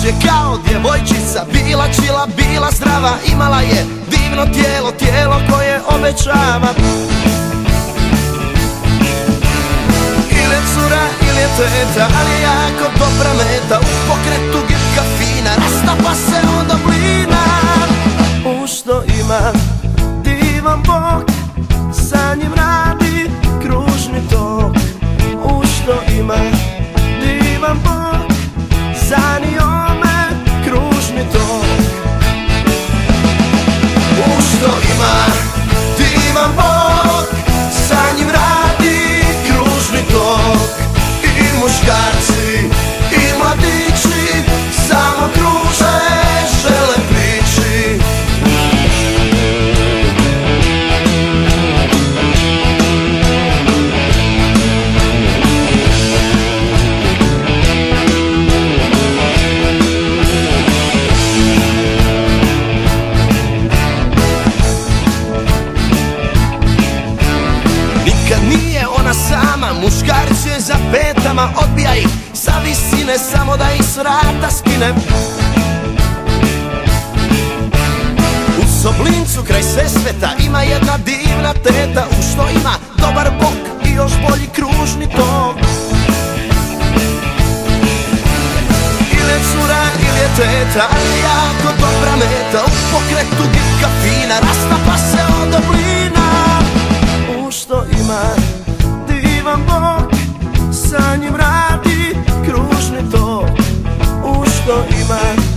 je kao djevojčica, bila čila, bila zdrava, imala je divno tijelo, tijelo koje obećava. Ili je cura, ili je teta, ali je jako dobra meta. U pokretu gibka fina, rastapa se od oblina. U što ima divan bok, sa njim radi kružni tok. U što ima divan bok, za njome kružni tok. U što ima divan bok, sa njim radi kružni tok. I muškarci i mladići samo kruže, žele prići. Nikad nije ona sama, muškarac je za petama, odbija ih sa visine, samo da ih s vrata skine. U Soblincu kraj Sesveta ima jedna divna teta, u što ima dobar bok i još bolji kružni tok. Ili je cura, ili je teta, ali jako dobra meta. U pokretu gibka fina, rastapa se od oblina. U što ima divan bok, sa njim radi kružni tok. U što ima